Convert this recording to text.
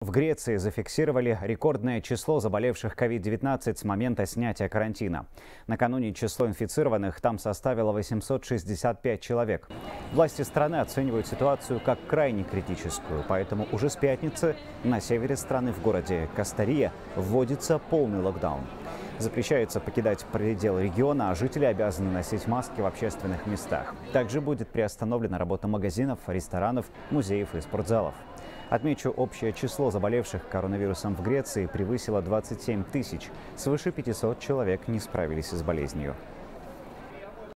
В Греции зафиксировали рекордное число заболевших COVID-19 с момента снятия карантина. Накануне число инфицированных там составило 865 человек. Власти страны оценивают ситуацию как крайне критическую, поэтому уже с пятницы на севере страны в городе Кастария вводится полный локдаун. Запрещается покидать пределы региона, а жители обязаны носить маски в общественных местах. Также будет приостановлена работа магазинов, ресторанов, музеев и спортзалов. Отмечу, общее число заболевших коронавирусом в Греции превысило 27 тысяч. Свыше 500 человек не справились с болезнью.